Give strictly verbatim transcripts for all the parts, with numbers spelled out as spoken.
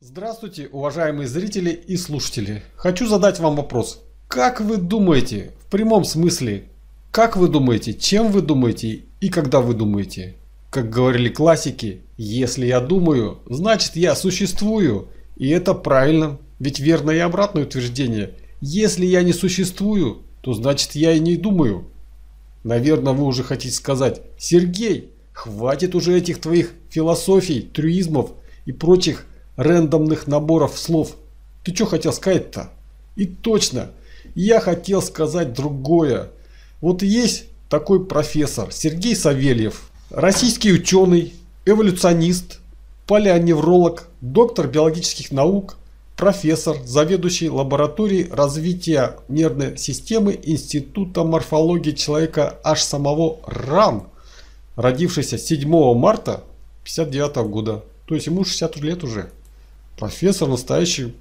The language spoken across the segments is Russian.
Здравствуйте, уважаемые зрители и слушатели. Хочу задать вам вопрос. Как вы думаете, в прямом смысле, как вы думаете, чем вы думаете и когда вы думаете? Как говорили классики, если я думаю, значит я существую. И это правильно, ведь верно и обратное утверждение. Если я не существую, то значит я и не думаю. Наверное, вы уже хотите сказать: Сергей, хватит уже этих твоих философий, трюизмов и прочих рандомных наборов слов. Ты что хотел сказать-то? И точно, я хотел сказать другое. Вот есть такой профессор Сергей Савельев, российский ученый, эволюционист, палеоневролог, доктор биологических наук, профессор, заведующий лабораторией развития нервной системы Института морфологии человека аж самого РАН, родившийся седьмого марта пятьдесят девятого года. То есть ему шестьдесят лет уже. Профессор настоящий,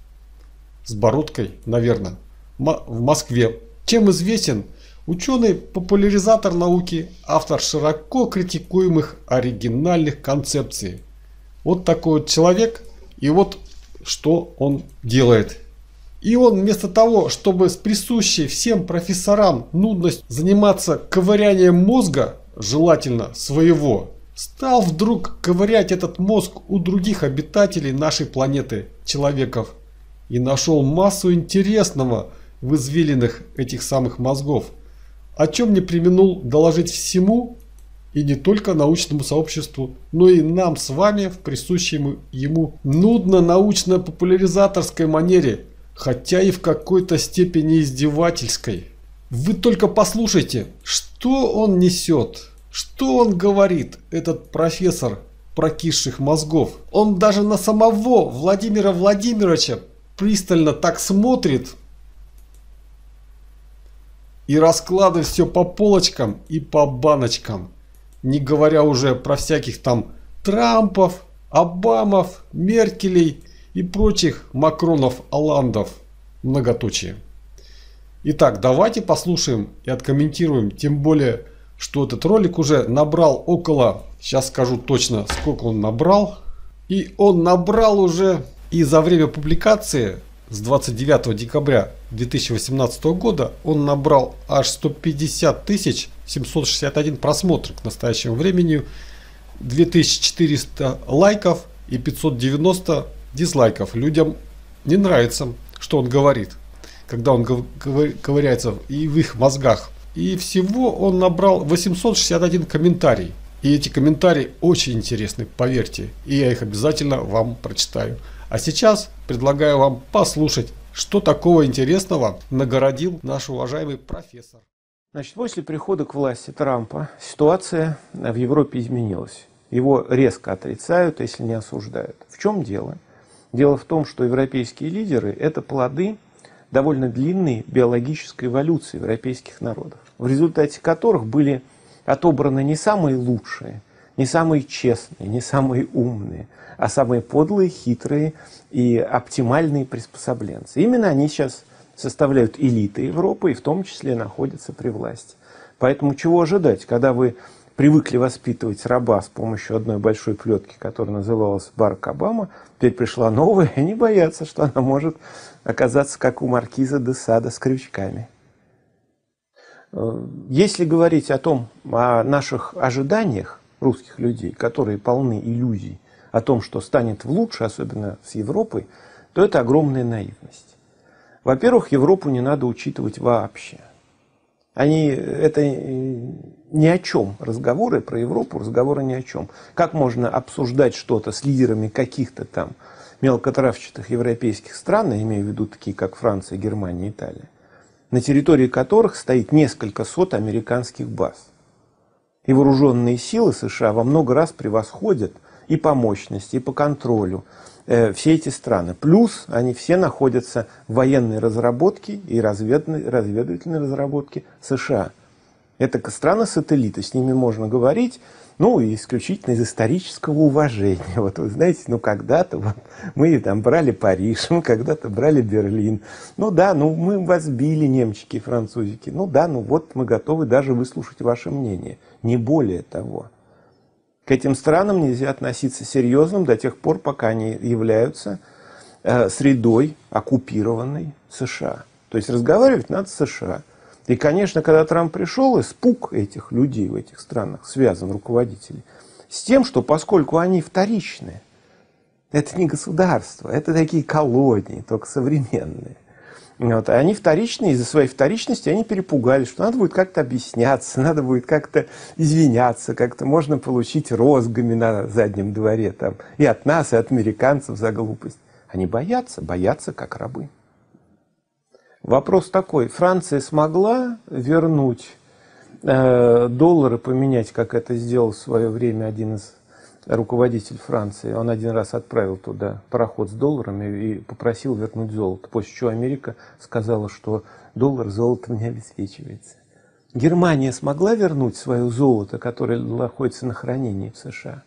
с бородкой, наверное, в Москве. Чем известен? Ученый-популяризатор науки, автор широко критикуемых оригинальных концепций. Вот такой вот человек, и вот что он делает. И он вместо того, чтобы с присущей всем профессорам нудность заниматься ковырянием мозга, желательно своего, стал вдруг ковырять этот мозг у других обитателей нашей планеты, человеков, и нашел массу интересного в извилинах этих самых мозгов, о чем не преминул доложить всему, и не только научному сообществу, но и нам с вами в присущей ему нудно-научно-популяризаторской манере, хотя и в какой-то степени издевательской. Вы только послушайте, что он несет. Что он говорит, этот профессор прокисших мозгов? Он даже на самого Владимира Владимировича пристально так смотрит и раскладывает все по полочкам и по баночкам. Не говоря уже про всяких там Трампов, Обамов, Меркелей и прочих Макронов, Оландов. Многоточие. Итак, давайте послушаем и откомментируем, тем более, что этот ролик уже набрал около, сейчас скажу точно, сколько он набрал. И он набрал уже, и за время публикации с двадцать девятого декабря две тысячи восемнадцатого года он набрал аж сто пятьдесят тысяч семьсот шестьдесят один просмотр к настоящему времени, две тысячи четыреста лайков и пятьсот девяносто дизлайков. Людям не нравится, что он говорит, когда он ковыряется и в их мозгах. И всего он набрал восемьсот шестьдесят один комментарий. И эти комментарии очень интересны, поверьте. И я их обязательно вам прочитаю. А сейчас предлагаю вам послушать, что такого интересного нагородил наш уважаемый профессор. Значит, после прихода к власти Трампа ситуация в Европе изменилась. Его резко отрицают, если не осуждают. В чем дело? Дело в том, что европейские лидеры – это плоды довольно длинной биологической эволюции европейских народов, в результате которых были отобраны не самые лучшие, не самые честные, не самые умные, а самые подлые, хитрые и оптимальные приспособленцы. Именно они сейчас составляют элиты Европы и в том числе находятся при власти. Поэтому чего ожидать, когда вы привыкли воспитывать раба с помощью одной большой плетки, которая называлась Барак Обама, теперь пришла новая, и они боятся, что она может оказаться как у маркиза де Сада с крючками. Если говорить о том, о наших ожиданиях русских людей, которые полны иллюзий о том, что станет лучше, особенно с Европой, то это огромная наивность. Во-первых, Европу не надо учитывать вообще. Они, это ни о чем. Разговоры про Европу, разговоры ни о чем. Как можно обсуждать что-то с лидерами каких-то там мелкотравчатых европейских стран, я имею в виду такие, как Франция, Германия, Италия, на территории которых стоит несколько сот американских баз. И вооруженные силы США во много раз превосходят и по мощности, и по контролю э, все эти страны. Плюс они все находятся в военной разработке и разведывательной разработке США. Это страны-сателлиты, с ними можно говорить, ну, исключительно из исторического уважения. Вот вы знаете, ну, когда-то вот, мы там брали Париж, мы когда-то брали Берлин. Ну, да, ну, мы вас били, немчики и французики. Ну, да, ну, вот мы готовы даже выслушать ваше мнение. Не более того. К этим странам нельзя относиться серьезным до тех пор, пока они являются э, средой, оккупированной США. То есть разговаривать надо с США. И, конечно, когда Трамп пришел, испуг этих людей в этих странах связан, руководителей, с тем, что поскольку они вторичные, это не государство, это такие колонии, только современные. Вот. А они вторичные, из-за своей вторичности они перепугались, что надо будет как-то объясняться, надо будет как-то извиняться, как-то можно получить розгами на заднем дворе там, и от нас, и от американцев за глупость. Они боятся, боятся как рабы. Вопрос такой, Франция смогла вернуть э, доллары, поменять, как это сделал в свое время один из руководителей Франции? Он один раз отправил туда пароход с долларами и попросил вернуть золото, после чего Америка сказала, что доллар золотом не обеспечивается. Германия смогла вернуть свое золото, которое находится на хранении в США?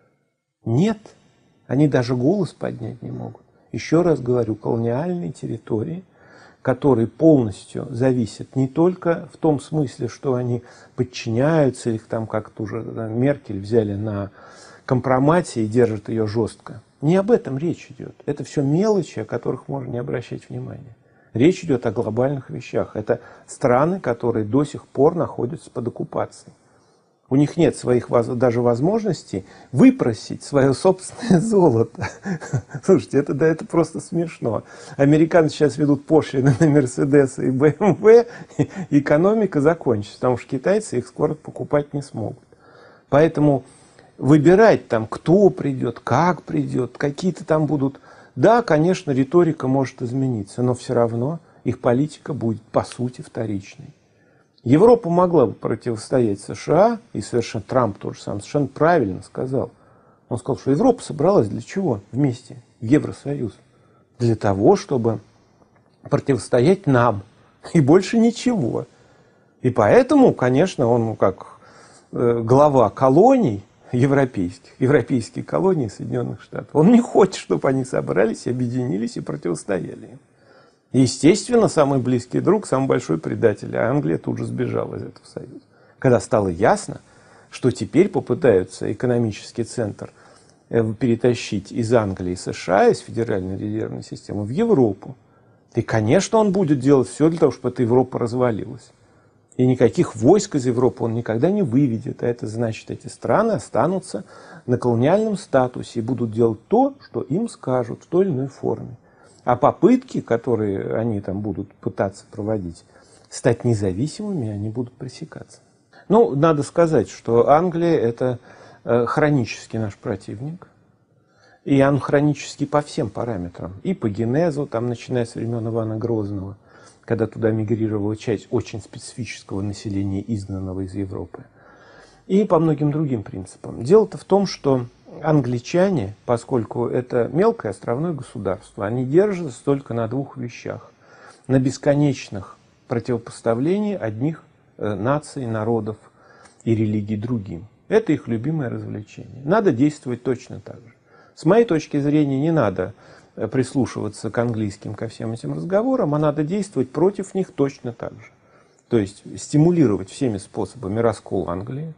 Нет, они даже голос поднять не могут. Еще раз говорю, колониальные территории, которые полностью зависят не только в том смысле, что они подчиняются, их там как-то уже Меркель взяли на компромате и держат ее жестко. Не об этом речь идет. Это все мелочи, о которых можно не обращать внимания. Речь идет о глобальных вещах. Это страны, которые до сих пор находятся под оккупацией. У них нет своих даже возможностей выпросить свое собственное золото. Слушайте, это, да, это просто смешно. Американцы сейчас ведут пошлины на Мерседесы и бэ эм вэ, и экономика закончится, потому что китайцы их скоро покупать не смогут. Поэтому выбирать там, кто придет, как придет, какие-то там будут... Да, конечно, риторика может измениться, но все равно их политика будет, по сути, вторичной. Европа могла бы противостоять США, и совершенно Трамп тоже сам совершенно правильно сказал. Он сказал, что Европа собралась для чего вместе в Евросоюз? Для того, чтобы противостоять нам, и больше ничего. И поэтому, конечно, он как э, глава колоний европейских, европейские колонии Соединенных Штатов, он не хочет, чтобы они собрались, объединились и противостояли им. Естественно, самый близкий друг, самый большой предатель, а Англия тут же сбежала из этого союза. Когда стало ясно, что теперь попытаются экономический центр перетащить из Англии и США, из Федеральной резервной системы, в Европу. И, конечно, он будет делать все для того, чтобы эта Европа развалилась. И никаких войск из Европы он никогда не выведет. А это значит, эти страны останутся на колониальном статусе и будут делать то, что им скажут в той или иной форме. А попытки, которые они там будут пытаться проводить, стать независимыми, они будут пресекаться. Ну, надо сказать, что Англия – это э, хронический наш противник. И он хронический по всем параметрам. И по генезу, там, начиная с времен Ивана Грозного, когда туда мигрировала часть очень специфического населения, изгнанного из Европы. И по многим другим принципам. Дело-то в том, что англичане, поскольку это мелкое островное государство, они держатся только на двух вещах. На бесконечных противопоставлениях одних э, наций, народов и религий другим. Это их любимое развлечение. Надо действовать точно так же. С моей точки зрения, не надо прислушиваться к английским, ко всем этим разговорам, а надо действовать против них точно так же. То есть стимулировать всеми способами раскол Англии,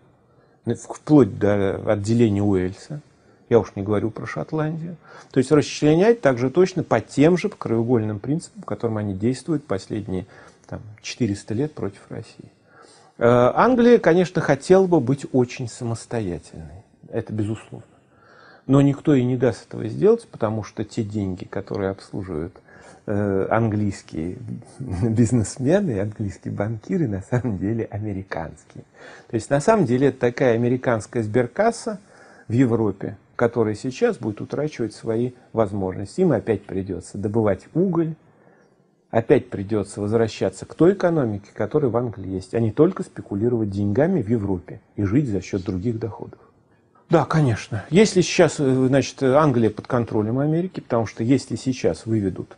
вплоть до отделения Уэльса. Я уж не говорю про Шотландию. То есть расчленять также точно по тем же краеугольным принципам, которым они действуют последние там, четыреста лет против России. Англия, конечно, хотела бы быть очень самостоятельной. Это безусловно. Но никто и не даст этого сделать, потому что те деньги, которые обслуживают э, английские бизнесмены и английские банкиры, на самом деле американские. То есть на самом деле это такая американская сберкасса в Европе, которая сейчас будет утрачивать свои возможности. Им опять придется добывать уголь, опять придется возвращаться к той экономике, которая в Англии есть, а не только спекулировать деньгами в Европе и жить за счет других доходов. Да, конечно. Если сейчас, значит, Англия под контролем Америки, потому что если сейчас выведут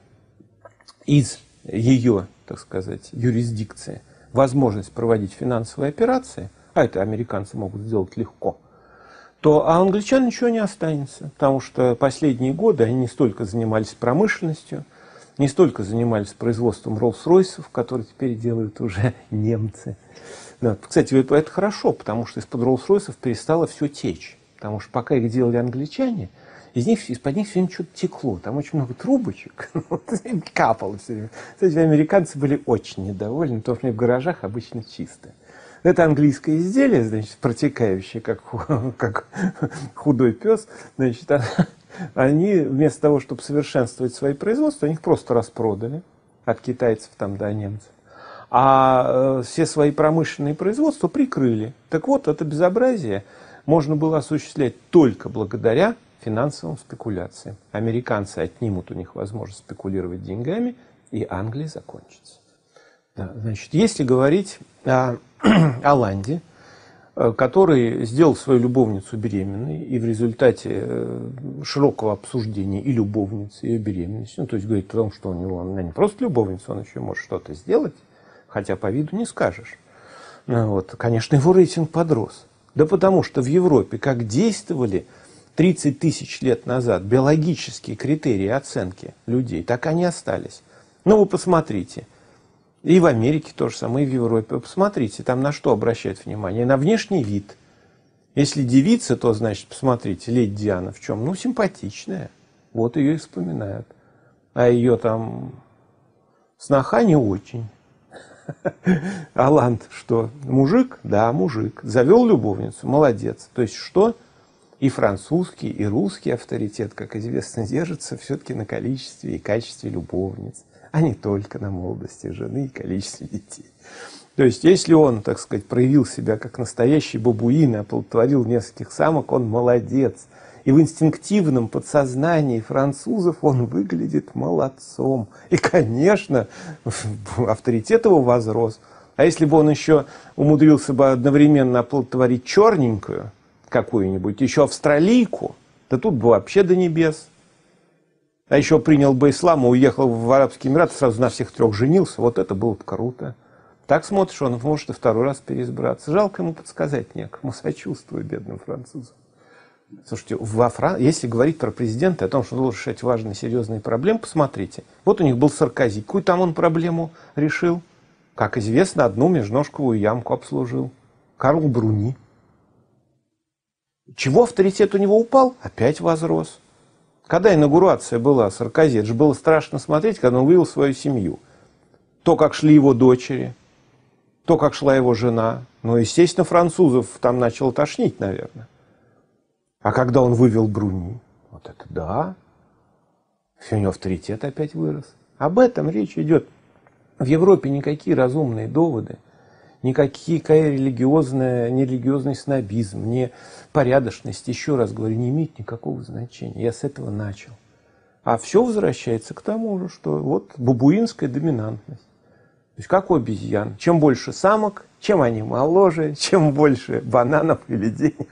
из ее, так сказать, юрисдикции возможность проводить финансовые операции, а это американцы могут сделать легко, то а англичан ничего не останется. Потому что последние годы они не столько занимались промышленностью, не столько занимались производством Роллс-Ройсов, которые теперь делают уже немцы. Да. Кстати, это хорошо, потому что из-под Роллс-Ройсов перестало все течь. Потому что пока их делали англичане, из них, из-под них все время что-то текло. Там очень много трубочек, капало все время. Кстати, американцы были очень недовольны, потому что в гаражах обычно чисто. Это английское изделие, значит, протекающее, как, как худой пес, значит, они вместо того, чтобы совершенствовать свои производства, они их просто распродали от китайцев там до немцев. А все свои промышленные производства прикрыли. Так вот, это безобразие можно было осуществлять только благодаря финансовым спекуляциям. Американцы отнимут у них возможность спекулировать деньгами, и Англия закончится. Да, значит, если говорить о Оланде, который сделал свою любовницу беременной, и в результате широкого обсуждения и любовницы, и беременности, ну, то есть говорит о том, что у него она не просто любовница, он еще может что-то сделать, хотя по виду не скажешь. Вот. Конечно, его рейтинг подрос. Да потому что в Европе как действовали тридцать тысяч лет назад биологические критерии оценки людей, так они остались. Ну, вы посмотрите. И в Америке то же самое, и в Европе. Вы посмотрите, там на что обращают внимание? На внешний вид. Если девица, то, значит, посмотрите, леди Диана в чем? Ну, симпатичная. Вот ее и вспоминают. А ее там сноха не очень. Оланд что? Мужик? Да, мужик. Завел любовницу? Молодец. То есть что? И французский, и русский авторитет, как известно, держится все-таки на количестве и качестве любовниц, а не только на молодости жены и количестве детей. То есть, если он, так сказать, проявил себя как настоящий бабуин и оплодотворил нескольких самок, он молодец. И в инстинктивном подсознании французов он выглядит молодцом. И, конечно, авторитет его возрос. А если бы он еще умудрился бы одновременно оплодотворить черненькую какую-нибудь, еще австралийку, да тут бы вообще до небес. А еще принял бы ислам и уехал в Арабские Эмираты, сразу на всех трех женился. Вот это было бы круто. Так смотришь, он может и второй раз переизбраться. Жалко ему подсказать некому. Сочувствую бедным французам. Слушайте, во Фран... если говорить про президента, о том, что он должен решать важные, серьезные проблемы, посмотрите. Вот у них был Саркози. Какую там он проблему решил? Как известно, одну межножковую ямку обслужил. Карл Бруни. Чего авторитет у него упал? Опять возрос. Когда инаугурация была Саркози, это же было страшно смотреть, когда он вывел свою семью. То, как шли его дочери, то, как шла его жена. Ну, естественно, французов там начало тошнить, наверное. А когда он вывел Бруни, вот это да, все, у него авторитет опять вырос. Об этом речь идет. В Европе никакие разумные доводы, никакие религиозные, ни религиозный снобизм, ни порядочность, еще раз говорю, не имеет никакого значения. Я с этого начал. А все возвращается к тому же, что вот бабуинская доминантность. То есть как у обезьян. Чем больше самок, чем они моложе, чем больше бананов или денег,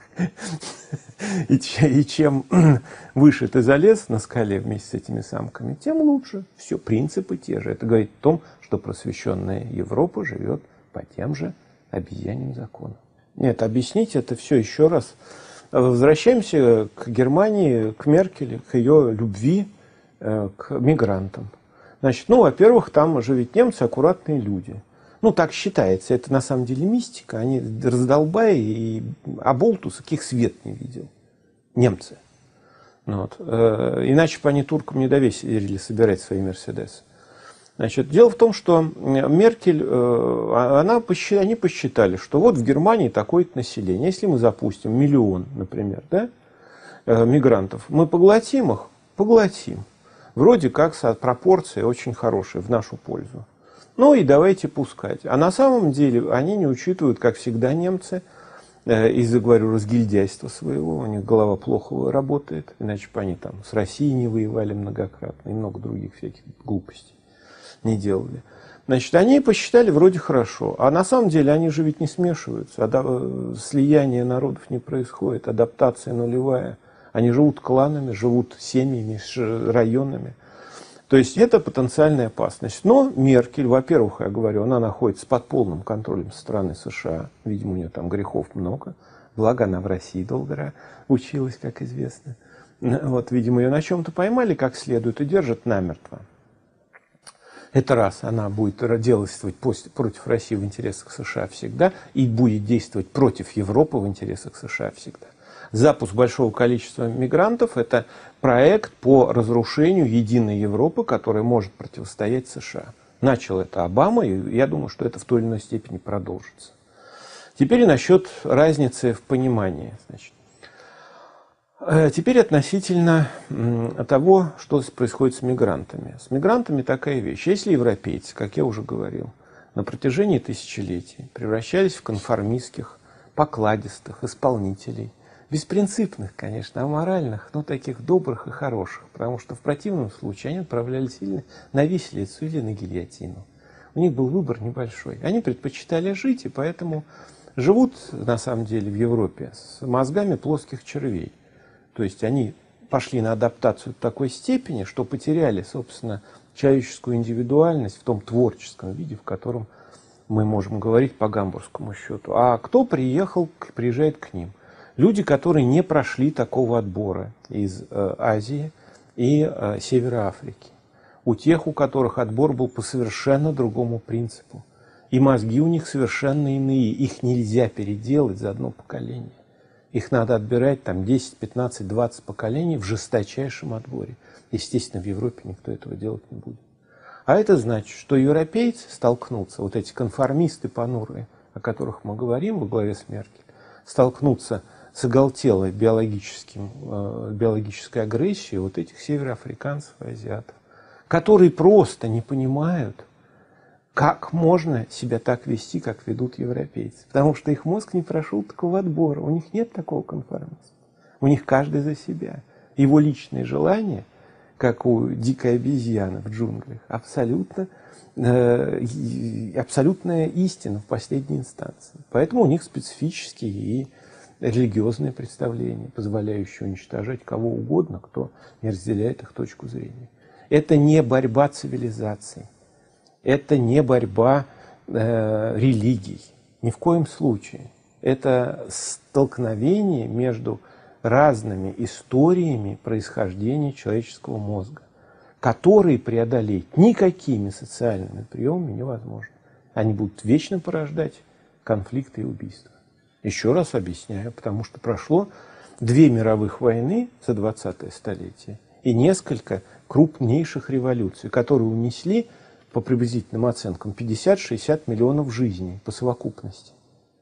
и чем выше ты залез на скале вместе с этими самками, тем лучше. Все, принципы те же. Это говорит о том, что просвещенная Европа живет по тем же обезьяньим законам. Нет, объяснить это все еще раз. Возвращаемся к Германии, к Меркель, к ее любви к мигрантам. Значит, ну, во-первых, там же ведь немцы аккуратные люди. Ну, так считается. Это на самом деле мистика. Они раздолбаи и оболтусы, каких свет не видел. Немцы. Вот. Иначе бы они туркам не доверили собирать свои мерседесы. Значит, дело в том, что Меркель, она, они посчитали, что вот в Германии такое-то население. Если мы запустим миллион, например, да, мигрантов, мы поглотим их? Поглотим. Вроде как пропорция очень хорошая в нашу пользу. Ну и давайте пускать. А на самом деле они не учитывают, как всегда, немцы, из-за, говорю, разгильдяйства своего. У них голова плохо работает, иначе бы они там с Россией не воевали многократно и много других всяких глупостей не делали. Значит, они посчитали вроде хорошо. А на самом деле они же ведь не смешиваются. Ада- слияние народов не происходит. Адаптация нулевая. Они живут кланами, живут семьями, районами. То есть это потенциальная опасность. Но Меркель, во-первых, я говорю, она находится под полным контролем страны США. Видимо, у нее там грехов много. Благо, она в России долго училась, как известно. Вот, видимо, ее на чем-то поймали как следует и держат намертво. Это раз, она будет действовать против России в интересах США всегда и будет действовать против Европы в интересах США всегда. Запуск большого количества мигрантов – это проект по разрушению единой Европы, которая может противостоять США. Начал это Обама, и я думаю, что это в той или иной степени продолжится. Теперь насчет разницы в понимании. Значит, теперь относительно того, что происходит с мигрантами. С мигрантами такая вещь. Если европейцы, как я уже говорил, на протяжении тысячелетий превращались в конформистских, покладистых исполнителей, беспринципных, конечно, аморальных, но таких добрых и хороших, потому что в противном случае они отправлялись или на виселицу, или на гильотину. У них был выбор небольшой. Они предпочитали жить, и поэтому живут, на самом деле, в Европе с мозгами плоских червей. То есть они пошли на адаптацию до такой степени, что потеряли, собственно, человеческую индивидуальность в том творческом виде, в котором мы можем говорить по гамбургскому счету. А кто приехал, приезжает к ним? Люди, которые не прошли такого отбора из э, Азии и э, Севера Африки. У тех, у которых отбор был по совершенно другому принципу. И мозги у них совершенно иные. Их нельзя переделать за одно поколение. Их надо отбирать там десять, пятнадцать, двадцать поколений в жесточайшем отборе. Естественно, в Европе никто этого делать не будет. А это значит, что европейцы столкнутся, вот эти конформисты понурые, о которых мы говорим во главе с Меркель, столкнутся с оголтелой биологическим, э, биологической агрессией вот этих североафриканцев и азиатов, которые просто не понимают, как можно себя так вести, как ведут европейцы. Потому что их мозг не прошел такого отбора, у них нет такого конформизма. У них каждый за себя. Его личные желания, как у дикой обезьяны в джунглях, абсолютно, э, абсолютная истина в последней инстанции. Поэтому у них специфические и религиозные представления, позволяющие уничтожать кого угодно, кто не разделяет их точку зрения. Это не борьба цивилизаций, это не борьба э, религий, ни в коем случае. Это столкновение между разными историями происхождения человеческого мозга, которые преодолеть никакими социальными приемами невозможно. Они будут вечно порождать конфликты и убийства. Еще раз объясняю, потому что прошло две мировых войны за двадцатое столетие и несколько крупнейших революций, которые унесли, по приблизительным оценкам, пятьдесят-шестьдесят миллионов жизней по совокупности.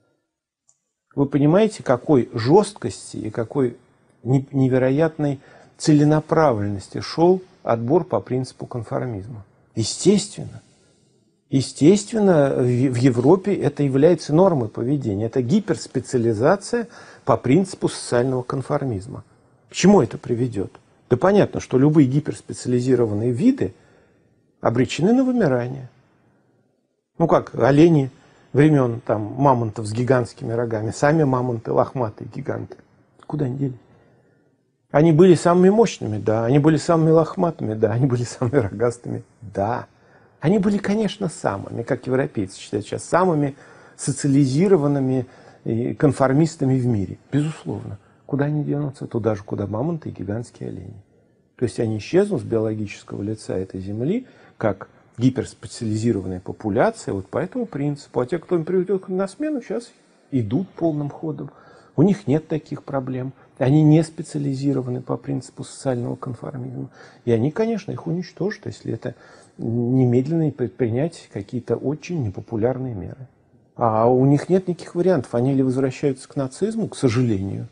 Вы понимаете, какой жесткости и какой невероятной целенаправленности шел отбор по принципу конформизма? Естественно. Естественно, в Европе это является нормой поведения. Это гиперспециализация по принципу социального конформизма. К чему это приведет? Да понятно, что любые гиперспециализированные виды обречены на вымирание. Ну как олени времен там, мамонтов с гигантскими рогами, сами мамонты лохматые гиганты. Куда они делись? Они были самыми мощными, да. Они были самыми лохматыми, да. Они были самыми рогастыми, да. Они были, конечно, самыми, как европейцы считают сейчас, самыми социализированными конформистами в мире. Безусловно. Куда они денутся? Туда же, куда мамонты и гигантские олени. То есть они исчезнут с биологического лица этой земли, как гиперспециализированная популяция, вот по этому принципу. А те, кто им приведет на смену, сейчас идут полным ходом. У них нет таких проблем. Они не специализированы по принципу социального конформизма. И они, конечно, их уничтожат, если это немедленно предпринять какие-то очень непопулярные меры. А у них нет никаких вариантов. Они или возвращаются к нацизму, к сожалению,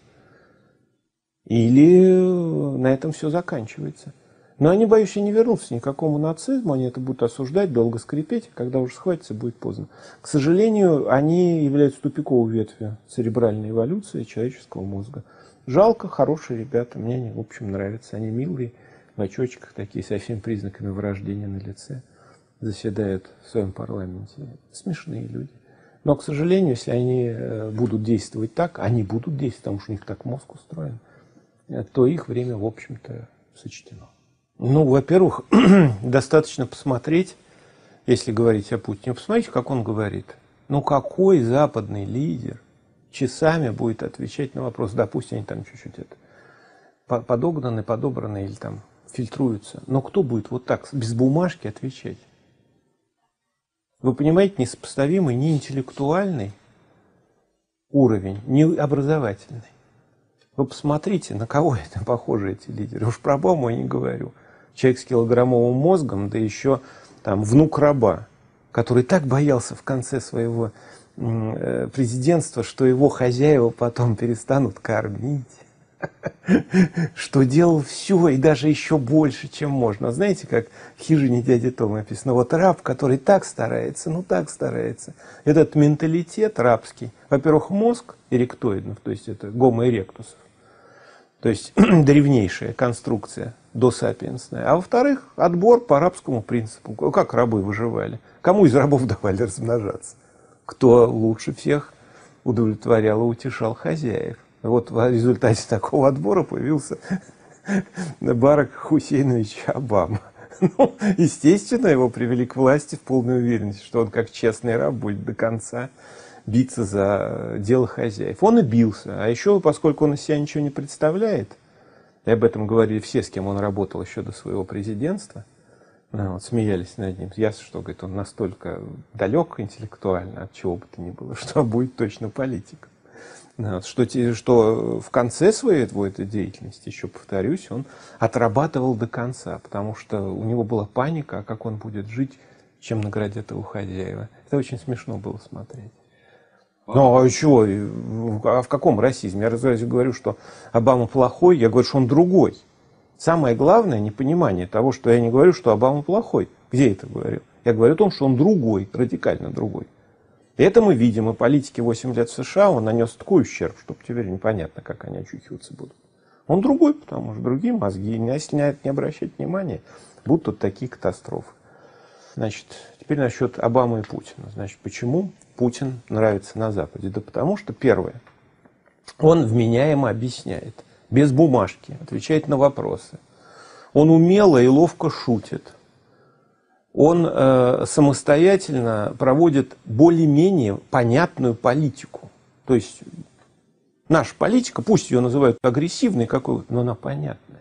или на этом все заканчивается. Но они, боюсь, и не вернутся ни к какому нацизму, они это будут осуждать, долго скрипеть, когда уже схватится, будет поздно. К сожалению, они являются тупиковой ветвью церебральной эволюции человеческого мозга. Жалко, хорошие ребята, мне они, в общем, нравятся. Они милые, в очочках такие, со всеми признаками вырождения на лице. Заседают в своем парламенте. Смешные люди. Но, к сожалению, если они будут действовать так, они будут действовать, потому что у них так мозг устроен, то их время, в общем-то, сочтено. Ну, во-первых, достаточно посмотреть, если говорить о Путине, посмотрите, как он говорит. Ну, какой западный лидер часами будет отвечать на вопрос, да, пусть они там чуть-чуть это подогнаны, подобраны или там фильтруются. Но кто будет вот так, без бумажки отвечать? Вы понимаете, несопоставимый ни интеллектуальный уровень, ни образовательный. Вы посмотрите, на кого это похожи эти лидеры. Уж про Обаму я не говорю. Человек с килограммовым мозгом, да еще там внук раба, который так боялся в конце своего э, президентства, что его хозяева потом перестанут кормить. Что делал все и даже еще больше, чем можно. Знаете, как в «Хижине дяди Тома» написано, вот раб, который так старается, ну так старается. Этот менталитет рабский, во-первых, мозг эректоидный, то есть это гомо эректусов, то есть древнейшая конструкция досапиенсная. А во-вторых, отбор по арабскому принципу. Как рабы выживали? Кому из рабов давали размножаться? Кто лучше всех удовлетворял и утешал хозяев? Вот в результате такого отбора появился Барак Хусейнович Обама. Ну, естественно, его привели к власти в полной уверенности, что он как честный раб будет до конца биться за дело хозяев. Он и бился. А еще, поскольку он из себя ничего не представляет, и об этом говорили все, с кем он работал еще до своего президентства, ну, вот, смеялись над ним. Ясно, что говорит, он настолько далек интеллектуально, от чего бы то ни было, что будет точно политиком. Что, что в конце своей этой деятельности, еще повторюсь, он отрабатывал до конца, потому что у него была паника, как он будет жить, чем наградят его хозяева. Это очень смешно было смотреть. Ну, а чего? А в каком расизме? Я разве говорю, что Обама плохой, я говорю, что он другой. Самое главное, непонимание того, что я не говорю, что Обама плохой. Где я это говорю? Я говорю о том, что он другой, радикально другой. И это мы видим, и политике восемь лет в США он нанес такой ущерб, что теперь непонятно, как они очухиваться будут. Он другой, потому что другие мозги, если не обращать внимания, будут тут такие катастрофы. Значит, теперь насчет Обамы и Путина. Значит, почему Путин нравится на Западе? Да потому что, первое, он вменяемо объясняет, без бумажки, отвечает на вопросы. Он умело и ловко шутит. Он э, самостоятельно проводит более-менее понятную политику. То есть наша политика, пусть ее называют агрессивной какой-то, но она понятная.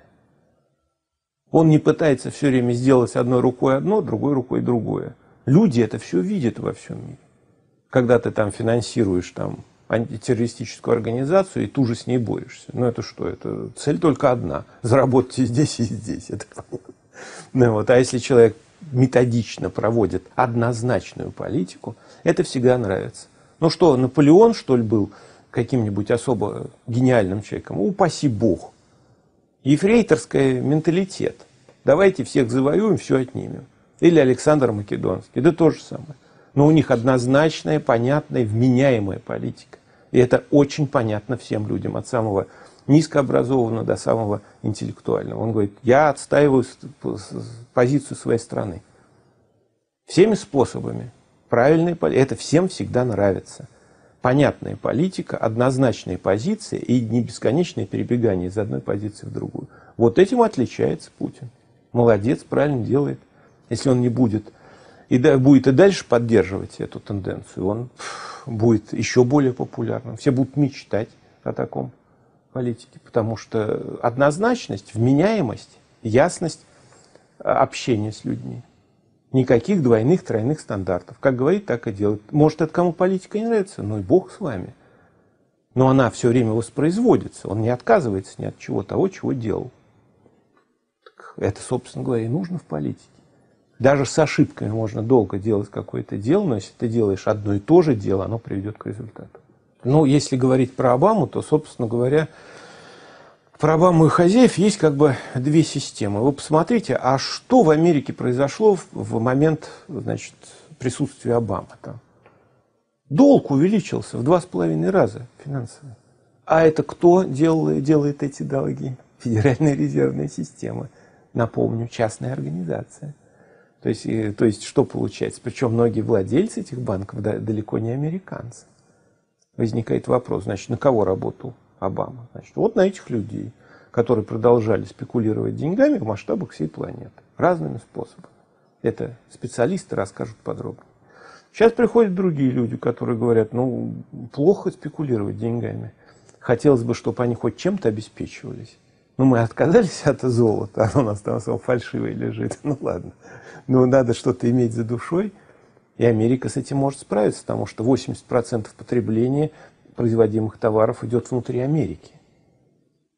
Он не пытается все время сделать одной рукой одно, другой рукой другое. Люди это все видят во всем мире. Когда ты там финансируешь там, антитеррористическую организацию и тут же с ней борешься. Ну это что? Это цель только одна. Заработать и здесь, и здесь. Это понятно. Ну, вот. А если человек методично проводит однозначную политику, это всегда нравится. Ну что, Наполеон, что ли, был каким-нибудь особо гениальным человеком? Упаси бог. Ефрейторский менталитет. Давайте всех завоюем, все отнимем. Или Александр Македонский. Да то же самое. Но у них однозначная, понятная, вменяемая политика. И это очень понятно всем людям, от самого низкообразованного до самого интеллектуального. Он говорит, я отстаиваю позицию своей страны. Всеми способами. Правильная политика. Это всем всегда нравится. Понятная политика, однозначная позиция и не бесконечное перебегание из одной позиции в другую. Вот этим отличается Путин. Молодец, правильно делает. Если он не будет и да, будет и дальше поддерживать эту тенденцию, он пфф, будет еще более популярным. Все будут мечтать о таком политике, потому что однозначность, вменяемость, ясность общения с людьми. Никаких двойных, тройных стандартов. Как говорит, так и делает. Может, это кому политика не нравится, ну и бог с вами. Но она все время воспроизводится. Он не отказывается ни от чего того, чего делал. Так это, собственно говоря, и нужно в политике. Даже с ошибками можно долго делать какое-то дело, но если ты делаешь одно и то же дело, оно приведет к результату. Ну, если говорить про Обаму, то, собственно говоря, про Обаму и хозяев есть как бы две системы. Вы посмотрите, а что в Америке произошло в момент, значит, присутствия Обамы там? Долг увеличился в два с половиной раза финансово. А это кто делает, делает эти долги? Федеральная резервная система. Напомню, частная организация. То есть, то есть что получается? Причем многие владельцы этих банков далеко не американцы. Возникает вопрос, значит, на кого работал Обама? Значит, вот на этих людей, которые продолжали спекулировать деньгами в масштабах всей планеты. Разными способами. Это специалисты расскажут подробно. Сейчас приходят другие люди, которые говорят, ну, плохо спекулировать деньгами. Хотелось бы, чтобы они хоть чем-то обеспечивались. Ну, мы отказались от золота, оно у нас там фальшивое лежит. Ну, ладно. Но надо что-то иметь за душой. И Америка с этим может справиться, потому что восемьдесят процентов потребления производимых товаров идет внутри Америки.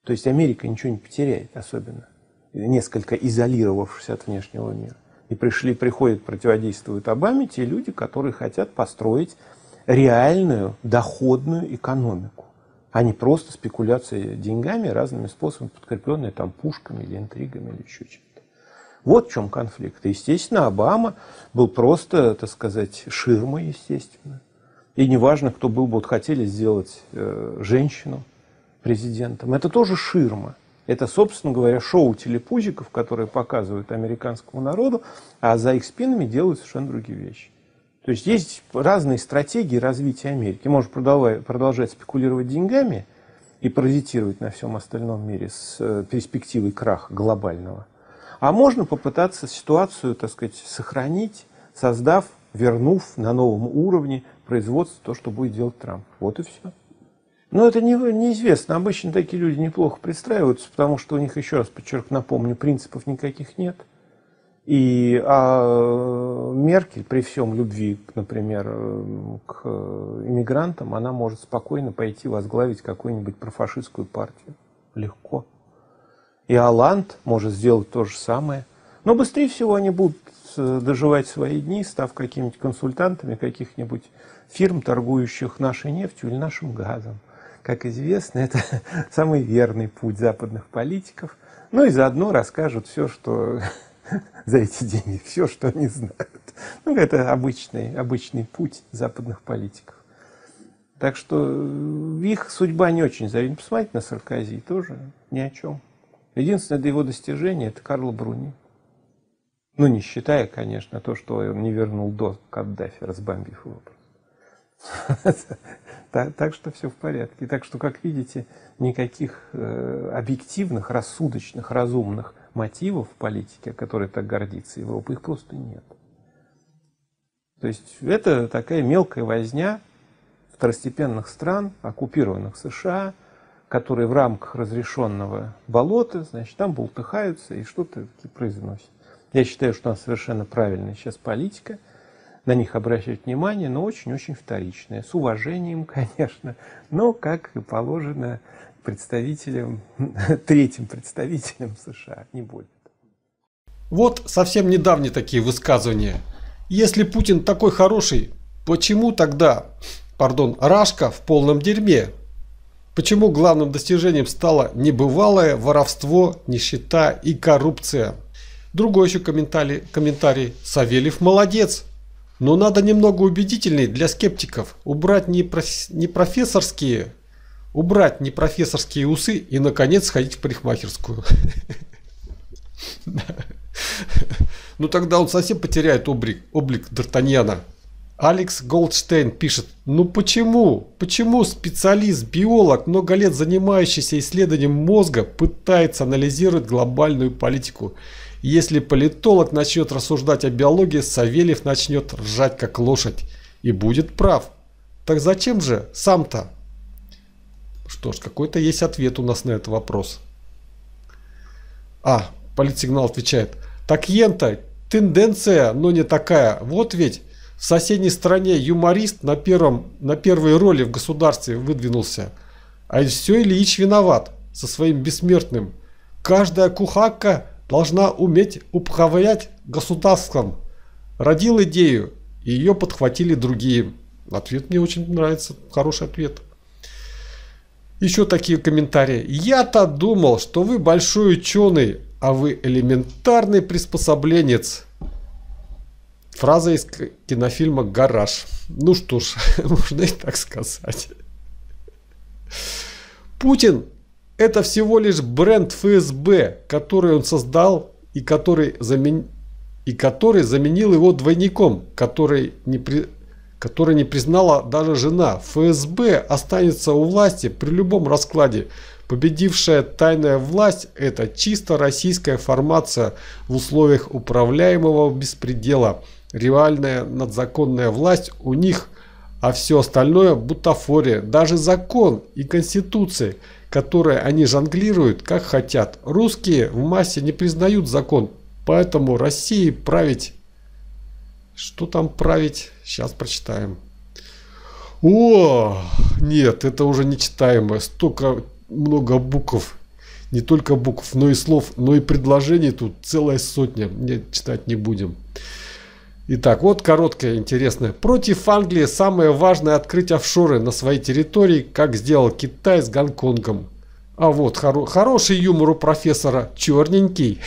То есть Америка ничего не потеряет особенно, несколько изолировавшись от внешнего мира. И пришли, приходят, противодействуют Обаме те люди, которые хотят построить реальную доходную экономику, а не просто спекуляция деньгами разными способами, подкрепленные там пушками или интригами или еще чем-то. Вот в чем конфликт. И, естественно, Обама был просто, так сказать, ширмой, естественно. И неважно, кто был бы, вот хотели сделать э, женщину президентом, это тоже ширма. Это, собственно говоря, шоу телепузиков, которые показывают американскому народу, а за их спинами делают совершенно другие вещи. То есть есть разные стратегии развития Америки. Можно продолжать спекулировать деньгами и паразитировать на всем остальном мире с перспективой краха глобального. А можно попытаться ситуацию, так сказать, сохранить, создав, вернув на новом уровне производство то, что будет делать Трамп. Вот и все. Но это не, неизвестно. Обычно такие люди неплохо пристраиваются, потому что у них, еще раз подчеркну, напомню, принципов никаких нет. И а Меркель при всем любви, например, к иммигрантам, она может спокойно пойти возглавить какую-нибудь профашистскую партию. Легко. И Олланд может сделать то же самое. Но быстрее всего они будут доживать свои дни, став какими-нибудь консультантами каких-нибудь фирм, торгующих нашей нефтью или нашим газом. Как известно, это самый верный путь западных политиков. Ну и заодно расскажут все, что за эти деньги, все, что они знают. Ну, это обычный, обычный путь западных политиков. Так что их судьба не очень завидна. Посмотрите на Саркози, тоже ни о чем. Единственное его достижение – это Карло Бруни. Ну, не считая, конечно, то, что он не вернул до Каддафи, разбомбив его. Так, так что все в порядке. Так что, как видите, никаких э, объективных, рассудочных, разумных мотивов в политике, которой так гордится Европа, их просто нет. То есть это такая мелкая возня второстепенных стран, оккупированных США, которые в рамках разрешенного болота, значит, там бултыхаются и что-то произносят. Я считаю, что у нас совершенно правильная сейчас политика. На них обращать внимание, но очень-очень вторичное. С уважением, конечно, но, как и положено, представителям, третьим представителям США, не более. Вот совсем недавние такие высказывания. Если Путин такой хороший, почему тогда, пардон, Рашка в полном дерьме? Почему главным достижением стало небывалое воровство, нищета и коррупция? Другой еще комментарий. комментарий. Савельев молодец. Но надо немного убедительней для скептиков. Убрать не, проф... не профессорские, убрать не профессорские усы и, наконец, сходить в парикмахерскую. Ну тогда он совсем потеряет облик, облик Д'Артаньяна. Алекс Голдштейн пишет: ну почему? Почему специалист, биолог, много лет занимающийся исследованием мозга, пытается анализировать глобальную политику? Если политолог начнет рассуждать о биологии, Савельев начнет ржать как лошадь. И будет прав. Так зачем же сам-то? Что ж, какой-то есть ответ у нас на этот вопрос. А, политсигнал отвечает. Так ента, тенденция, но не такая. Вот ведь в соседней стране юморист на, первом, на первой роли в государстве выдвинулся. А все Ильич виноват со своим бессмертным. Каждая кухарка должна уметь управлять государством. Родил идею, и ее подхватили другие. Ответ мне очень нравится. Хороший ответ. Еще такие комментарии. Я-то думал, что вы большой ученый, а вы элементарный приспособленец. Фраза из кинофильма «Гараж». Ну что ж, можно и так сказать. Путин — это всего лишь бренд эф эс бэ, который он создал и который, замен... и который заменил его двойником, который не, при... который не признала даже жена. эф эс бэ останется у власти при любом раскладе. Победившая тайная власть – это чисто российская формация в условиях управляемого беспредела. Реальная надзаконная власть у них, а все остальное – бутафория. Даже закон и конституция, которые они жонглируют как хотят. Русские в массе не признают закон, поэтому России править... Что там править? Сейчас прочитаем. О, нет, это уже нечитаемо. Столько много букв. Не только букв, но и слов, но и предложений тут целая сотня. Нет, читать не будем. Итак, вот короткое, интересное. Против Англии самое важное открыть офшоры на своей территории, как сделал Китай с Гонконгом. А вот хоро хороший юмор у профессора, черненький.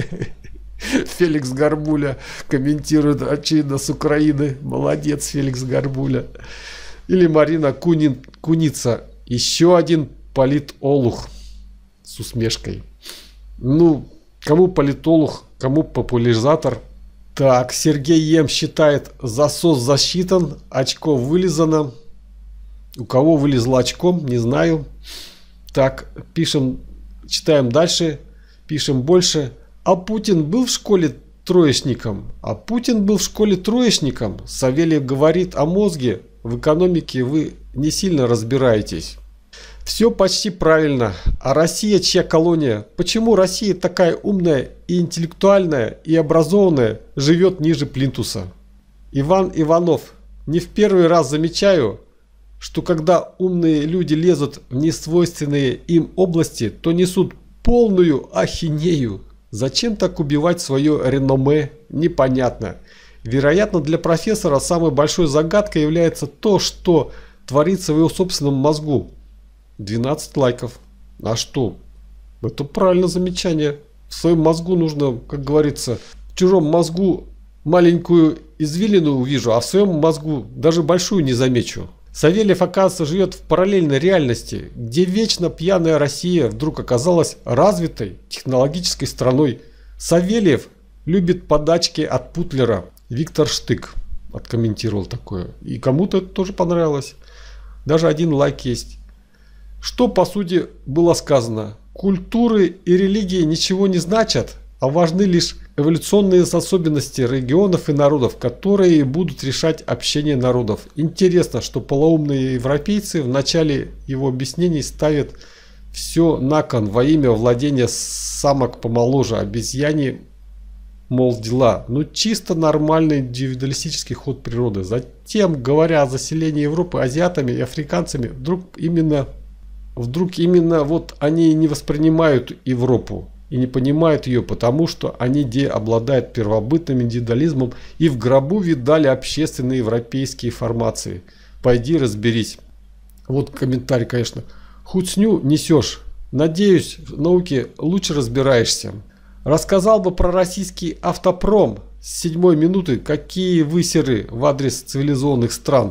Феликс Горбуля комментирует, очевидно, с Украины. Молодец, Феликс Горбуля. Или Марина Кунин, Куница. Еще один политолог с усмешкой. Ну, кому политолог, кому популяризатор. Так, Сергей Ем считает, засос засчитан, очко вылизано. У кого вылезло очком, не знаю. Так, пишем, читаем дальше, пишем больше. А Путин был в школе троечником? А Путин был в школе троечником. Савельев говорит о мозге. В экономике вы не сильно разбираетесь. Все почти правильно. А Россия чья колония? Почему Россия такая умная и интеллектуальная и образованная живет ниже плинтуса? Иван Иванов. Не в первый раз замечаю, что когда умные люди лезут в несвойственные им области, то несут полную ахинею. Зачем так убивать свое реноме? Непонятно. Вероятно, для профессора самой большой загадкой является то, что творится в его собственном мозгу. двенадцать лайков. А что? Это правильное замечание. В своем мозгу нужно, как говорится, в чужом мозгу маленькую извилину увижу, а в своем мозгу даже большую не замечу. Савельев, оказывается, живет в параллельной реальности, где вечно пьяная Россия вдруг оказалась развитой технологической страной. Савельев любит подачки от Путлера. Виктор Штык откомментировал такое. И кому-то это тоже понравилось. Даже один лайк есть. Что по сути было сказано? Культуры и религии ничего не значат, а важны лишь эволюционные особенности регионов и народов, которые будут решать общение народов. Интересно, что полоумные европейцы в начале его объяснений ставят все на кон во имя владения самок помоложе, обезьяне, мол, дела. Ну, чисто нормальный индивидуалистический ход природы. Затем, говоря о заселении Европы азиатами и африканцами, вдруг именно, вдруг именно вот они не воспринимают Европу и не понимают ее, потому что они где обладают первобытным индивидуализмом и в гробу видали общественные европейские формации. Пойди разберись. Вот комментарий, конечно. Хуцню несешь. Надеюсь, в науке лучше разбираешься. Рассказал бы про российский автопром с седьмой минуты, какие высеры в адрес цивилизованных стран.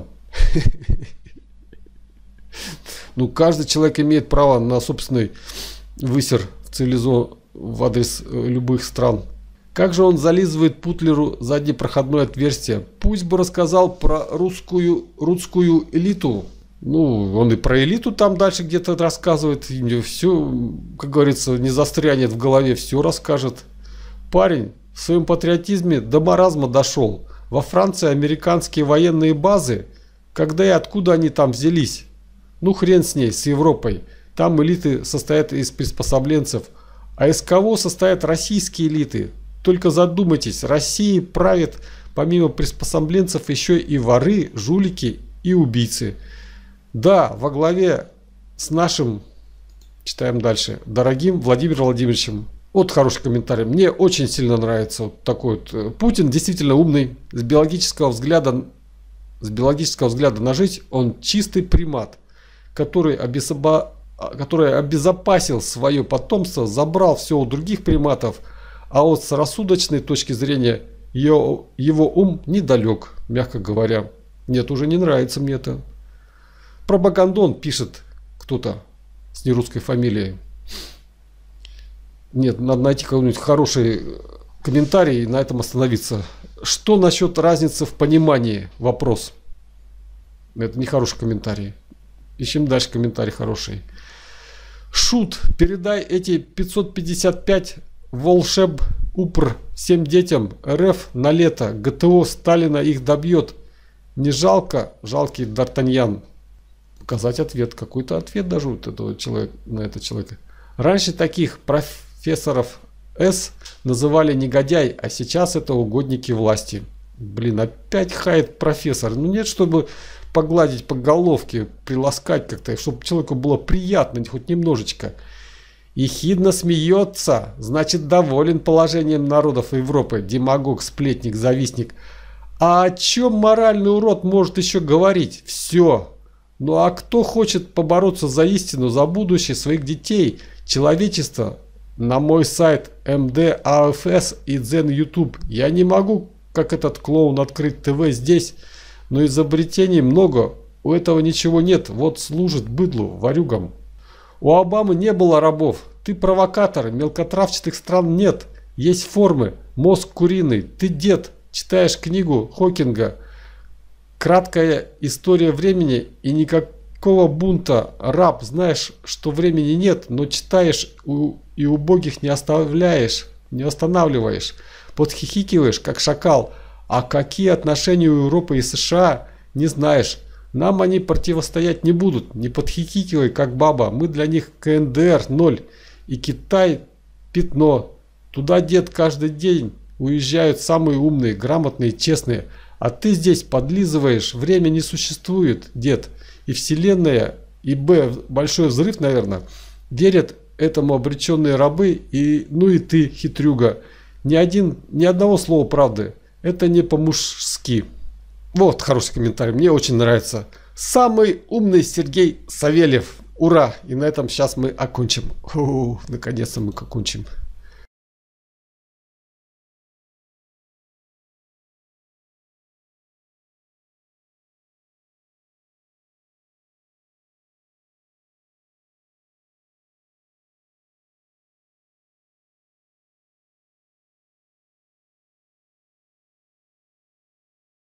Ну, каждый человек имеет право на собственный высер в цивилизованных в адрес любых стран. Как же он зализывает Путлеру заднепроходное отверстие? Пусть бы рассказал про русскую, русскую элиту. Ну, он и про элиту там дальше где-то рассказывает. И все, как говорится, не застрянет в голове, все расскажет. Парень в своем патриотизме до маразма дошел. Во Франции американские военные базы, когда и откуда они там взялись? Ну, хрен с ней, с Европой. Там элиты состоят из приспособленцев. А из кого состоят российские элиты? Только задумайтесь, Россией правят помимо приспособленцев еще и воры, жулики и убийцы. Да, во главе с нашим, читаем дальше, дорогим Владимиром Владимировичем. Вот хороший комментарий. Мне очень сильно нравится вот такой вот. Путин действительно умный, с биологического взгляда, с биологического взгляда на жизнь он чистый примат, который обесоба... который обезопасил свое потомство, забрал все у других приматов, а вот с рассудочной точки зрения его, его ум недалек, мягко говоря. Нет, уже не нравится мне это. Пропагандон пишет кто-то с нерусской фамилией. Нет, надо найти какой-нибудь хороший комментарий и на этом остановиться. Что насчет разницы в понимании? Вопрос. Это не хороший комментарий. Ищем дальше комментарий хороший. Шут, передай эти пятьсот пятьдесят пять волшеб упр всем детям РФ на лето. ГТО Сталина их добьет. Не жалко, жалкий Д'Артаньян. Показать ответ. Какой-то ответ даже вот этого человека, на этого человека. Раньше таких профессоров С называли негодяй, а сейчас это угодники власти. Блин, опять хает профессор. Ну нет, чтобы погладить по головке, приласкать как-то, чтобы человеку было приятно, хоть немножечко. Ехидно смеется, значит доволен положением народов Европы, демагог, сплетник, завистник. А о чем моральный урод может еще говорить? Все. Ну а кто хочет побороться за истину, за будущее своих детей, человечества? На мой сайт эм дэ а эф эс и Дзен YouTube. Я не могу, как этот клоун, открыть ТВ здесь, но изобретений много. У этого ничего нет. Вот служит быдлу, ворюгам. У Обамы не было рабов. Ты провокатор. Мелкотравчатых стран нет. Есть формы. Мозг куриный. Ты дед. Читаешь книгу Хокинга. Краткая история времени и никакого бунта. Раб. Знаешь, что времени нет, но читаешь и убогих не оставляешь, не останавливаешь. Подхихикиваешь, как шакал. А какие отношения у Европы и США, не знаешь. Нам они противостоять не будут. Не подхихикивай, как баба. Мы для них ка эн дэ эр ноль. И Китай пятно. Туда, дед, каждый день уезжают самые умные, грамотные, честные. А ты здесь подлизываешь. Время не существует, дед. И вселенная, и Б, большой взрыв, наверное, верят этому обреченные рабы. И ну и ты, хитрюга. Ни, один, ни одного слова правды. Это не по-мужски. Вот хороший комментарий, мне очень нравится. Самый умный Сергей Савельев. Ура! И на этом сейчас мы окончим. О, наконец-то мы окончим.